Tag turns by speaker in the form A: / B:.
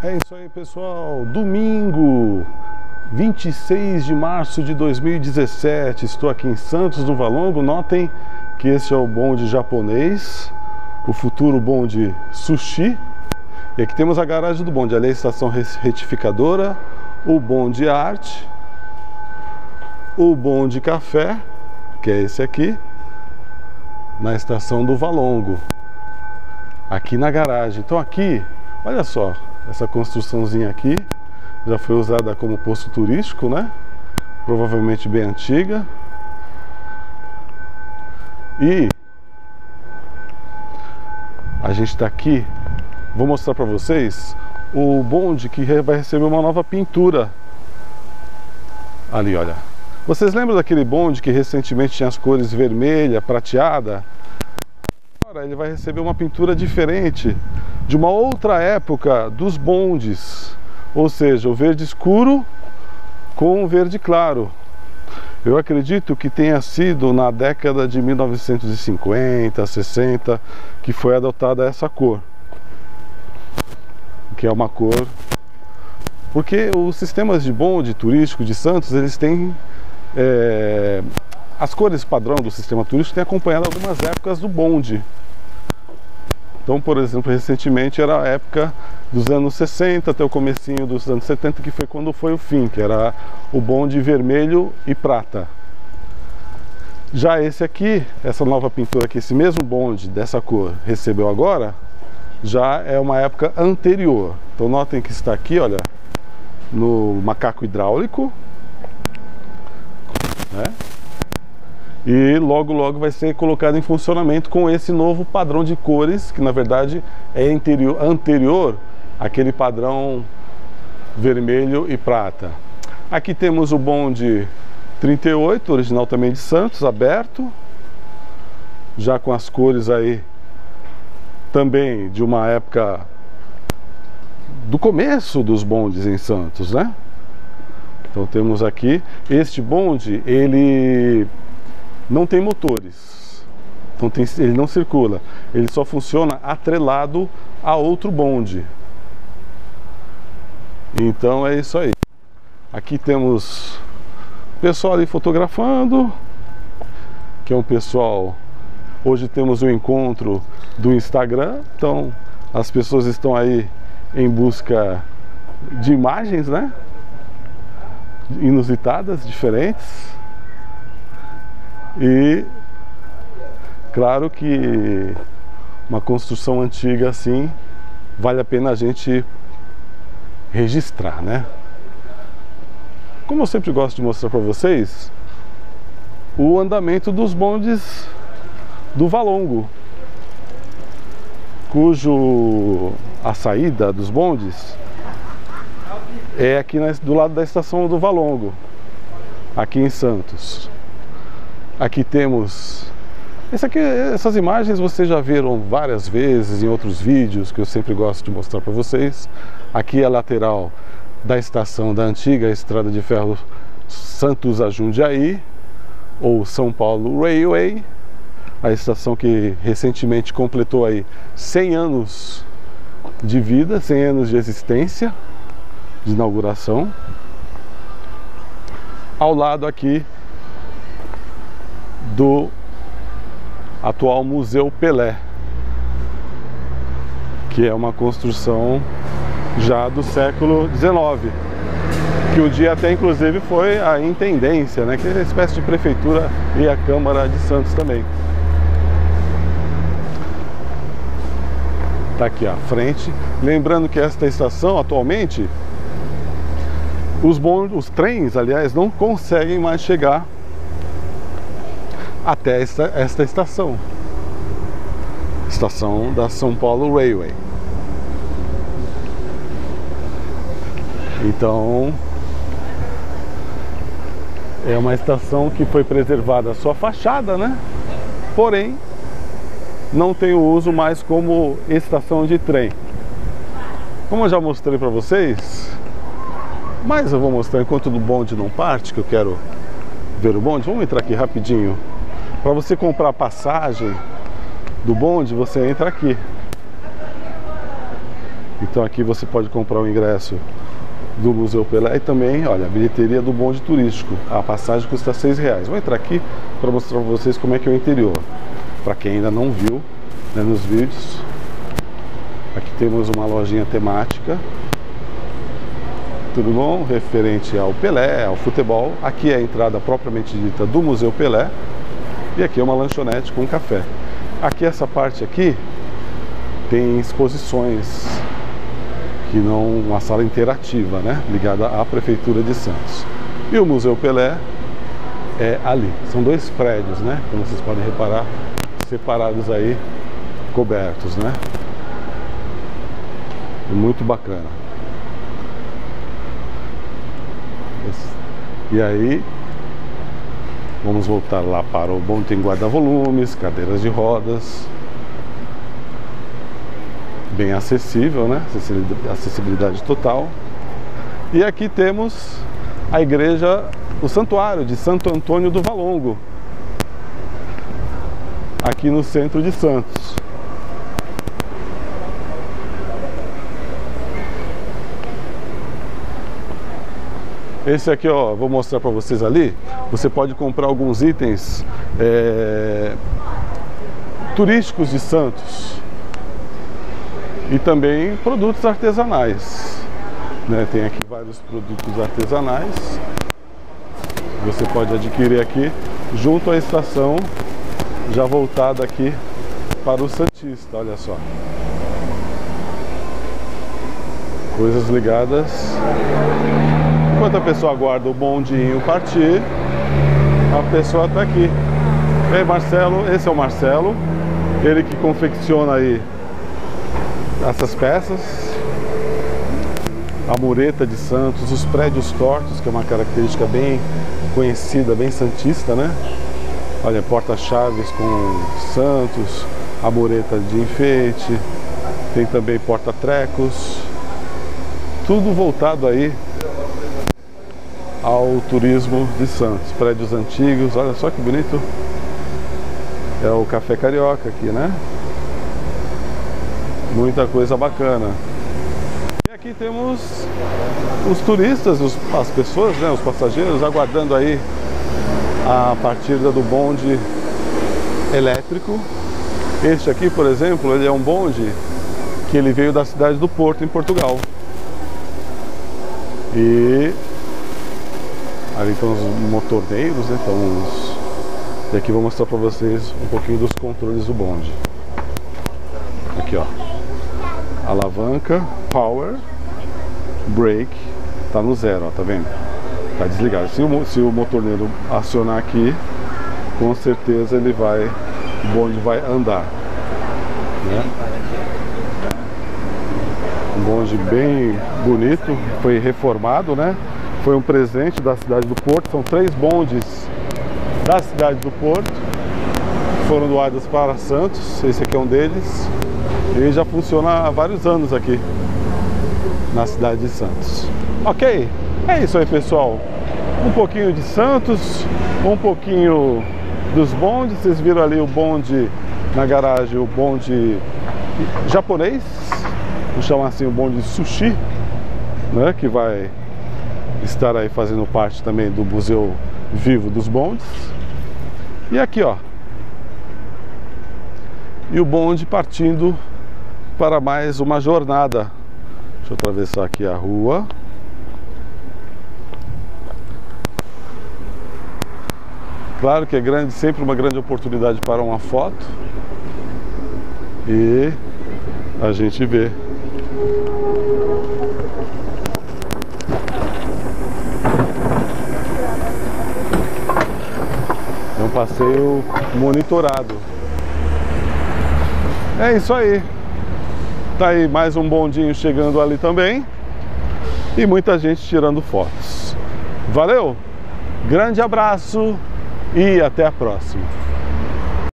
A: É isso aí, pessoal. Domingo, 26 de março de 2017. Estou aqui em Santos do Valongo. Notem que esse é o bonde japonês, o futuro bonde sushi. E aqui temos a garagem do bonde. Ali é a estação retificadora, o bonde arte, o bonde café, que é esse aqui, na estação do Valongo. Aqui na garagem. Então aqui, olha só. Essa construçãozinha aqui já foi usada como posto turístico, né? Provavelmente bem antiga. E a gente está aqui, vou mostrar para vocês o bonde que vai receber uma nova pintura. Ali, olha. Vocês lembram daquele bonde que recentemente tinha as cores vermelha, prateada? Agora ele vai receber uma pintura diferente, de uma outra época dos bondes, ou seja, o verde escuro com o verde claro. Eu acredito que tenha sido na década de 1950, 60, que foi adotada essa cor, que é uma cor, porque os sistemas de bonde turístico de Santos, eles têm as cores padrão do sistema turístico têm acompanhado algumas épocas do bonde. Então, por exemplo, recentemente era a época dos anos 60 até o comecinho dos anos 70, que foi quando foi o fim, que era o bonde vermelho e prata. Já esse aqui, essa nova pintura aqui, esse mesmo bonde dessa cor recebeu agora, já é uma época anterior. Então notem que está aqui, olha, no macaco hidráulico, né? E logo logo vai ser colocado em funcionamento com esse novo padrão de cores, que na verdade é anterior àquele padrão vermelho e prata. Aqui temos o bonde 38, original também de Santos, aberto, já com as cores aí também de uma época do começo dos bondes em Santos, né? Então temos aqui, este bonde, ele não tem motores, ele não circula, ele só funciona atrelado a outro bonde. Então é isso aí. Aqui temos o pessoal ali fotografando, que é um pessoal, hoje temos um encontro do Instagram, então as pessoas estão aí em busca de imagens, né? Inusitadas, diferentes. E claro que uma construção antiga assim vale a pena a gente registrar, né? Como eu sempre gosto de mostrar para vocês o andamento dos bondes do Valongo, cujo a saída dos bondes é aqui do lado da estação do Valongo, aqui em Santos. Aqui temos, essas imagens vocês já viram várias vezes em outros vídeos que eu sempre gosto de mostrar para vocês. Aqui é a lateral da estação da antiga estrada de ferro Santos a Jundiaí, ou São Paulo Railway, a estação que recentemente completou aí 100 anos de vida, 100 anos de existência, de inauguração. Ao lado aqui do atual Museu Pelé, que é uma construção já do século XIX, que um dia até inclusive foi a intendência, né, que é uma espécie de prefeitura, e a Câmara de Santos também. Está aqui à frente. Lembrando que esta estação atualmente, os trens, aliás, não conseguem mais chegar até esta estação da São Paulo Railway. Então é uma estação que foi preservada a sua fachada, né? Porém não tem o uso mais como estação de trem. Como eu já mostrei para vocês, mas eu vou mostrar enquanto o bonde não parte, que eu quero ver o bonde. Vamos entrar aqui rapidinho. Para você comprar a passagem do bonde, você entra aqui. Então aqui você pode comprar o ingresso do Museu Pelé e também, olha, a bilheteria do bonde turístico. A passagem custa R$6. Vou entrar aqui para mostrar para vocês como é que é o interior. Para quem ainda não viu, né, nos vídeos. Aqui temos uma lojinha temática. Tudo bom? Referente ao Pelé, ao futebol. Aqui é a entrada propriamente dita do Museu Pelé. E aqui é uma lanchonete com café. Aqui essa parte aqui tem exposições, que não uma sala interativa, né, ligada à Prefeitura de Santos. E o Museu Pelé é ali. São dois prédios, né, como vocês podem reparar, separados aí, cobertos, né. Muito bacana. E aí, vamos voltar lá para o bonde. Tem guarda-volumes, cadeiras de rodas. Bem acessível, né? Acessibilidade total. E aqui temos a igreja, o santuário de Santo Antônio do Valongo, aqui no centro de Santos. Esse aqui, ó, vou mostrar para vocês ali. Você pode comprar alguns itens turísticos de Santos. E também produtos artesanais, né? Tem aqui vários produtos artesanais. Você pode adquirir aqui junto à estação, já voltada aqui para o Santista, olha só. Coisas ligadas. Enquanto a pessoa aguarda o bondinho partir, a pessoa está aqui. Ei, Marcelo, esse é o Marcelo, ele que confecciona aí essas peças, a mureta de Santos, os prédios tortos, que é uma característica bem conhecida, bem santista, né? Olha, porta-chaves com Santos, a mureta de enfeite, tem também porta-trecos, tudo voltado aí ao turismo de Santos. Prédios antigos, olha só que bonito, é o Café Carioca aqui, né? Muita coisa bacana. E aqui temos os turistas, as pessoas, né, os passageiros, aguardando aí a partida do bonde elétrico. Este aqui, por exemplo, ele é um bonde que ele veio da cidade do Porto, em Portugal. E ali estão os motorneiros, né, e aqui vou mostrar para vocês um pouquinho dos controles do bonde. Aqui, ó. Alavanca, power, brake, tá no zero, ó, tá vendo? Tá desligado. Se o motorneiro acionar aqui, com certeza ele vai, o bonde vai andar, né? Um bonde bem bonito, foi reformado, né? Foi um presente da cidade do Porto. São 3 bondes da cidade do Porto, foram doados para Santos. Esse aqui é um deles. Ele já funciona há vários anos aqui na cidade de Santos. Ok, é isso aí, pessoal. Um pouquinho de Santos, um pouquinho dos bondes. Vocês viram ali o bonde na garagem, o bonde japonês, vou chamar assim, o bonde sushi, né, que vai estar aí fazendo parte também do Museu Vivo dos Bondes. E aqui, ó, e o bonde partindo para mais uma jornada. Deixa eu atravessar aqui a rua. Claro que é grande, sempre uma grande oportunidade para uma foto. E a gente vê. É um passeio monitorado. É isso aí. Tá aí mais um bondinho chegando ali também. E muita gente tirando fotos. Valeu! Grande abraço e até a próxima.